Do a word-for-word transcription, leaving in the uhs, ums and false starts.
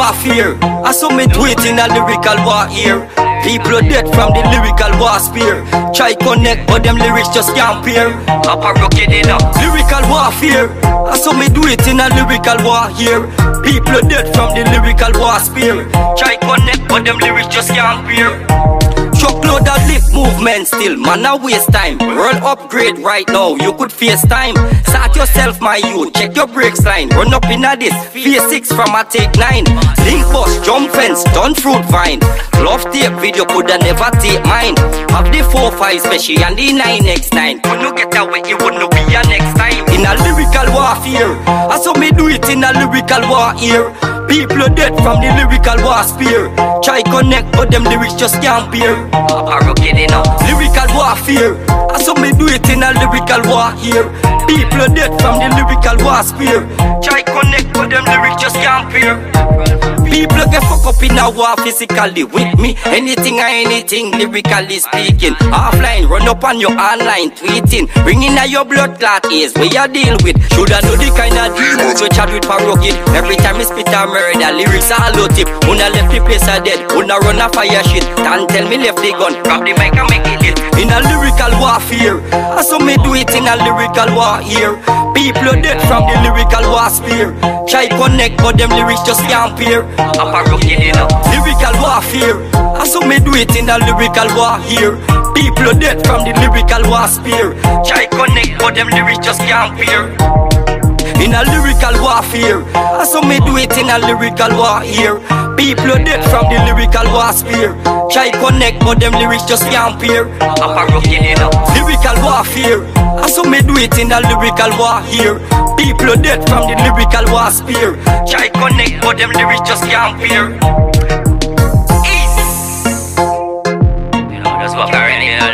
warfare. I saw me do it in a lyrical war here. People are dead from the lyrical war spear. Try connect, but them lyrics just can't pair. Parro Kydd in a lyrical warfare. I saw me do it in a lyrical war here. People are dead from the lyrical war spear. Try connect, but them lyrics just can't pair. Truckload of lip movement still, man a waste time. World upgrade right now, you could face time. Start yourself my youth, check your brakes line. Run up in a this, phase six from a take nine. Link bus, jump fence, done fruit vine. Love tape video coulda never take mine. Have the four five special and the nine X nine. Couldn't get away, it wouldn't be a next time. In a lyrical warfare, I saw me do it in a lyrical war here. People are dead from the lyrical war spear. Try connect, but them lyrics just can't pair. Parro Kydd in a lyrical warfare. I saw me do it in a lyrical war here. People are dead from the lyrical war spear. Try connect, but them lyrics just can't pair. People get fuck up in a war physically with me. Anything or anything lyrically speaking. Offline, run up on your online tweeting. Bringing out your blood clot is where you deal with. Shoulda know the kind of deal move you chat with Parro Kydd. Every time you spit a murder, lyrics are low tip. Una left the place a dead, una run a fire shit. Don't tell me left the gun, grab the mic and make it lit. In a lyrical warfare, I saw me do it in a lyrical war here. People are dead from the lyrical war spear. Try connect, but them lyrics just can't pair. Parro Kydd in a lyrical warfare. I saw me do it in a lyrical war here. People are dead from the lyrical war spear. Try connect, but them lyrics just can't pair. In a lyrical warfare, I saw me do it in a lyrical war here. People are dead from the lyrical war spear. Try connect, but them lyrics just can't pair. Parro Kydd in a lyrical warfare. I saw me do it in a lyrical war here. People are dead from the lyrical war spear. Try connect, but them lyrics just can't pair. East. You know, that's what I